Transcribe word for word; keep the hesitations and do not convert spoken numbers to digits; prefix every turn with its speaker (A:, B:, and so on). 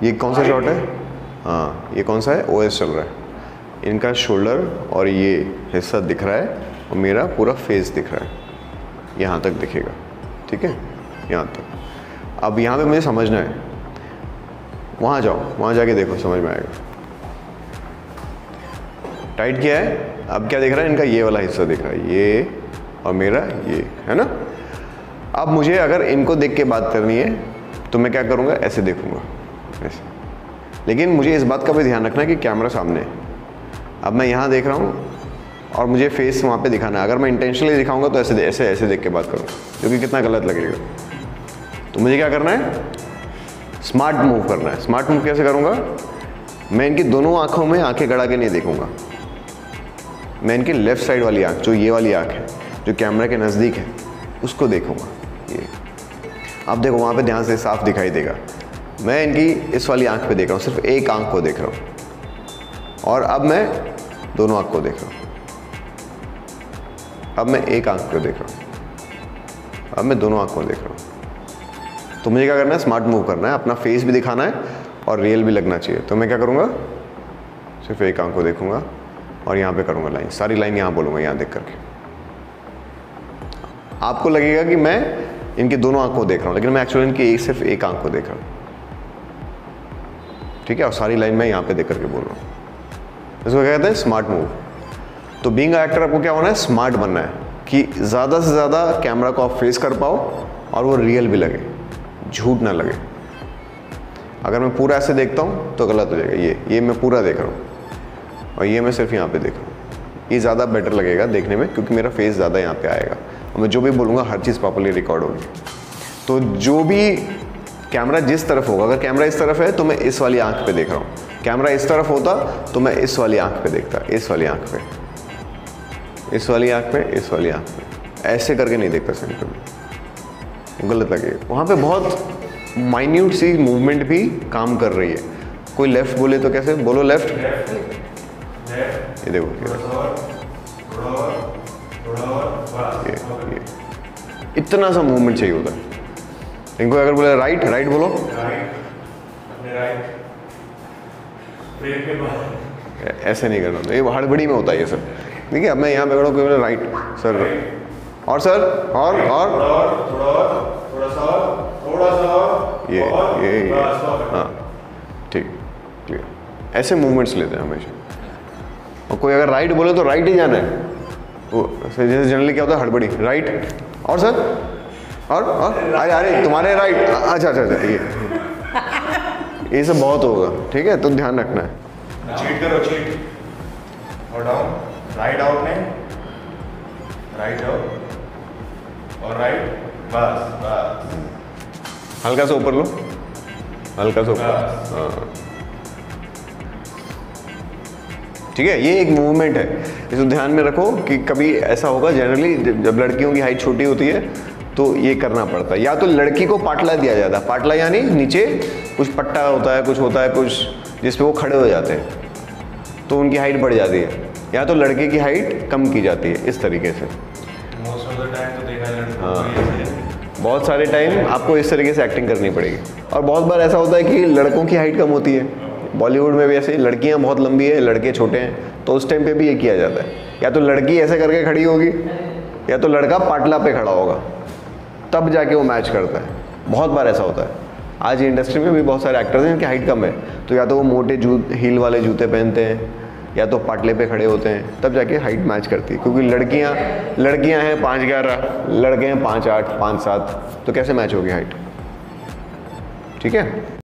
A: ये कौन सा शॉट है? हाँ, ये कौन सा है? ओ एस चल रहा है। इनका शोल्डर और ये हिस्सा दिख रहा है और मेरा पूरा फेस दिख रहा है, यहाँ तक दिखेगा, ठीक है, यहाँ तक। अब यहाँ पे मुझे समझना है, वहाँ जाओ, वहाँ जाके देखो, समझ में आएगा। टाइट किया है, अब क्या दिख रहा है? इनका ये वाला हिस्सा दिख रहा है, ये और मेरा ये, है ना। अब मुझे अगर इनको देख के बात करनी है तो मैं क्या करूँगा? ऐसे देखूँगा, ऐसे। लेकिन मुझे इस बात का भी ध्यान रखना है कि कैमरा सामने है। अब मैं यहाँ देख रहा हूँ और मुझे फेस वहाँ पे दिखाना है। अगर मैं इंटेंशनली दिखाऊंगा तो ऐसे ऐसे ऐसे देख के बात करूँगा, जो कि कितना गलत लगेगा। तो मुझे क्या करना है? स्मार्ट मूव करना है। स्मार्ट मूव कैसे करूँगा? मैं इनकी दोनों आँखों में आंखें गड़ा के नहीं देखूँगा। मैं इनकी लेफ़्ट साइड वाली आँख, जो ये वाली आँख है, जो कैमरा के नज़दीक है, उसको देखूँगा। ये अब देखो, वहाँ पे ध्यान से साफ दिखाई देगा। मैं इनकी इस वाली आँख पे देख रहा हूँ, सिर्फ एक आँख को देख रहा हूँ। और अब मैं दोनों आँख को देख रहा हूँ। अब मैं एक आँख को देख रहा हूँ। अब मैं दोनों आँख को देख रहा हूँ। तो मुझे क्या करना है? स्मार्ट मूव करना है, अपना फेस भी दिखाना है और रियल भी लगना चाहिए। तो मैं क्या करूँगा? सिर्फ एक आँख को देखूँगा और यहाँ पे करूँगा लाइन, सारी लाइन यहाँ बोलूँगा, यहाँ देख करके। आपको लगेगा कि मैं इनकी दोनों आँख को देख रहा हूँ, लेकिन मैं एक्चुअली इनकी एक सिर्फ एक आँख को देख रहा हूँ, ठीक है। और सारी लाइन मैं यहाँ पे देख करके बोल रहा हूँ। इसको क्या कहते हैं? Smart move. तो बीइंग एक्टर आपको क्या होना है? स्मार्ट बनना है कि ज़्यादा से ज़्यादा कैमरा को आप फेस कर पाओ और वो रियल भी लगे, झूठ ना लगे। अगर मैं पूरा ऐसे देखता हूँ तो गलत हो जाएगा। ये ये मैं पूरा देख रहा हूँ और ये मैं सिर्फ यहाँ पे देख रहा हूँ। ये ज़्यादा बेटर लगेगा देखने में, क्योंकि मेरा फेस ज़्यादा यहाँ पे आएगा और मैं जो भी बोलूँगा हर चीज़ प्रॉपर्ली रिकॉर्ड होगी। तो जो भी कैमरा जिस तरफ होगा, अगर कैमरा इस तरफ है तो मैं इस वाली आँख पे देख रहा हूँ, कैमरा इस तरफ होता तो मैं इस वाली आँख पे देखता, इस वाली आँख पे, इस वाली आँख पे, इस वाली आँख पे। ऐसे करके नहीं देखता सेंटर में, गलत लगेगा। वहाँ पे बहुत माइन्यूट सी मूवमेंट भी काम कर रही है। कोई लेफ्ट बोले तो कैसे बोलो? लेफ्ट, ये देखो, ये ये इतना सा मूवमेंट चाहिए होता है। इनको अगर बोले राइट, राइट बोलो, ऐसे नहीं करना होता, ये हड़बड़ी में होता है ये सब। देखिए अब मैं यहाँ पे खड़ा हूँ, कोई बोले राइट सर, और सर, और और थोड़ा सा, थोड़ा सा, ये ये हाँ, ठीक, क्लियर। ऐसे मूवमेंट्स लेते हैं हमेशा। और कोई अगर राइट बोले तो राइट ही जाना है। वो जैसे जनरली क्या होता है? हड़बड़ी, राइट, और सर, और और अरे अरे तुम्हारे राइट, अच्छा अच्छा अच्छा, ये ये सब बहुत होगा, ठीक है। तो ध्यान रखना है।
B: चीट करो, चीट और डाउन, राइट आउट में, राइट आउट और राइट, बस बस।
A: हल्का सा ऊपर लो, हल्का सा ऊपर, हाँ, ठीक है। ये एक मूवमेंट है, इसको ध्यान में रखो कि कभी ऐसा होगा, जनरली जब लड़कियों की हाइट छोटी होती है तो ये करना पड़ता है। या तो लड़की को पाटला दिया जाता है, पाटला यानी नीचे कुछ पट्टा होता है, कुछ होता है कुछ जिस पे वो खड़े हो जाते हैं, तो उनकी हाइट बढ़ जाती है। या तो लड़के की हाइट कम की जाती है, इस तरीके से।
B: मोस्ट ऑफ द टाइम तो देखा है लड़कों
A: हाँ,
B: को ऐसे।
A: बहुत सारे टाइम आपको इस तरीके से एक्टिंग करनी पड़ेगी। और बहुत बार ऐसा होता है कि लड़कों की हाइट कम होती है, बॉलीवुड में भी ऐसे, लड़कियां बहुत लंबी है, लड़के छोटे हैं, तो उस टाइम पे भी ये किया जाता है। या तो लड़की ऐसे करके खड़ी होगी या तो लड़का पाटला पे खड़ा होगा, तब जाके वो मैच करता है। बहुत बार ऐसा होता है। आज इंडस्ट्री में भी बहुत सारे एक्टर्स हैं जिनकी हाइट कम है, तो या तो वो मोटे जूत हील वाले जूते पहनते हैं या तो पाटले पे खड़े होते हैं, तब जाके हाइट मैच करती है। क्योंकि लड़कियां लड़कियां हैं पाँच ग्यारह, लड़के हैं पाँच आठ, पाँच सात, तो कैसे मैच होगी हाइट? ठीक है।